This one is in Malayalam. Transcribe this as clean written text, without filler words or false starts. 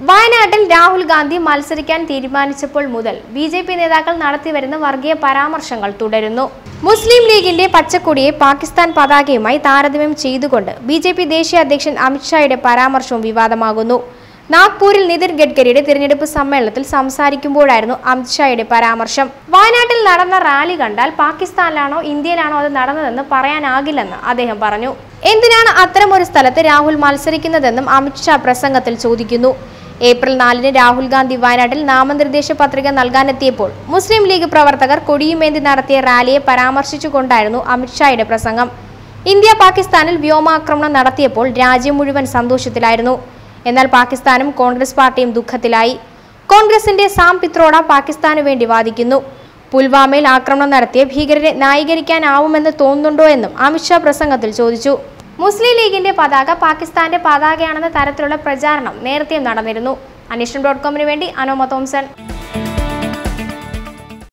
വയനാട്ടിൽ രാഹുൽ ഗാന്ധി മത്സരിക്കാൻ തീരുമാനിച്ചപ്പോൾ മുതൽ ബിജെപി നേതാക്കൾ നടത്തിവരുന്ന വർഗീയ പരാമർശങ്ങൾ തുടരുന്നു. മുസ്ലിം ലീഗിന്റെ പച്ചക്കൊടിയെ പാകിസ്ഥാൻ പതാകയുമായി താരതമ്യം ചെയ്തുകൊണ്ട് ബിജെപി ദേശീയ അധ്യക്ഷൻ അമിത്ഷായുടെ പരാമർശവും വിവാദമാകുന്നു. നാഗ്പൂരിൽ നിതിൻ ഗഡ്കരിയുടെ തിരഞ്ഞെടുപ്പ് സമ്മേളനത്തിൽ സംസാരിക്കുമ്പോഴായിരുന്നു അമിത്ഷായുടെ പരാമർശം. വയനാട്ടിൽ നടന്ന റാലി കണ്ടാൽ പാകിസ്ഥാനിലാണോ ഇന്ത്യയിലാണോ അത് നടന്നതെന്ന് പറയാനാകില്ലെന്ന് അദ്ദേഹം പറഞ്ഞു. എന്തിനാണ് അത്തരമൊരു സ്ഥലത്ത് രാഹുൽ മത്സരിക്കുന്നതെന്നും അമിത്ഷാ പ്രസംഗത്തിൽ ചോദിക്കുന്നു. ഏപ്രിൽ 4-ന് രാഹുൽ ഗാന്ധി വയനാട്ടിൽ നാമനിർദ്ദേശ പത്രിക നൽകാനെത്തിയപ്പോൾ മുസ്ലിം ലീഗ് പ്രവർത്തകർ കൊടിയുമേന്തി നടത്തിയ റാലിയെ പരാമർശിച്ചുകൊണ്ടായിരുന്നു അമിത്ഷായുടെ പ്രസംഗം. ഇന്ത്യ പാകിസ്ഥാനിൽ വ്യോമാക്രമണം നടത്തിയപ്പോൾ രാജ്യം മുഴുവൻ സന്തോഷത്തിലായിരുന്നു. എന്നാൽ പാകിസ്ഥാനും കോൺഗ്രസ് പാർട്ടിയും ദുഃഖത്തിലായി. കോൺഗ്രസിന്റെ സാം പിത്രോഡ പാകിസ്ഥാനു വേണ്ടി വാദിക്കുന്നു. പുൽവാമയിൽ ആക്രമണം നടത്തിയ ഭീകരരെ ന്യായീകരിക്കാനാവുമെന്ന് തോന്നുന്നുണ്ടോ എന്നും അമിത്ഷാ പ്രസംഗത്തിൽ ചോദിച്ചു. മുസ്ലിം ലീഗിന്റെ പതാക പാകിസ്ഥാന്റെ പതാകയാണെന്ന തരത്തിലുള്ള പ്രചാരണം നേരത്തെയും നടന്നിരുന്നു. അന്വേഷണം.com വേണ്ടി അനോമ തോംസൺ.